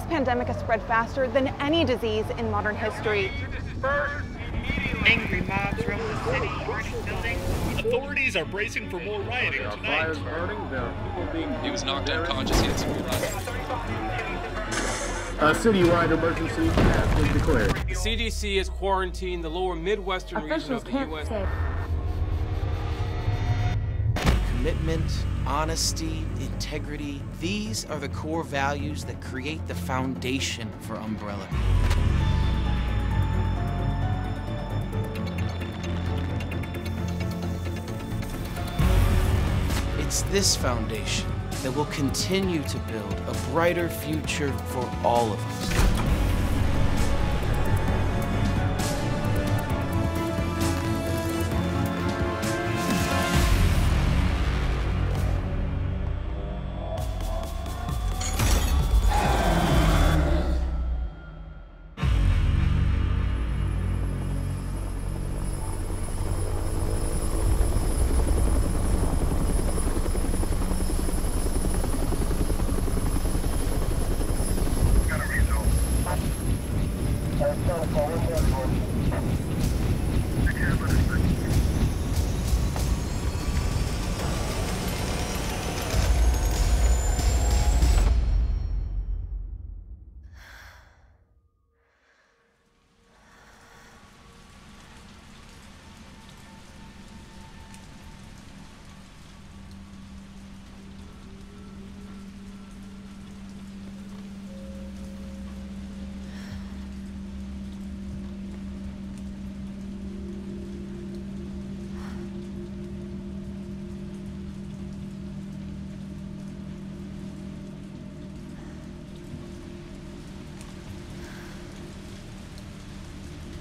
pandemic has spread faster than any disease in modern history. Angry mobs roam the city, burning buildings. Authorities are bracing for more rioting tonight. He was knocked unconscious. He had severe A citywide emergency has been declared. The CDC has quarantined the lower Midwestern region of the U.S. Commitment, honesty, integrity, these are the core values that create the foundation for Umbrella. It's this foundation that will continue to build a brighter future for all of us.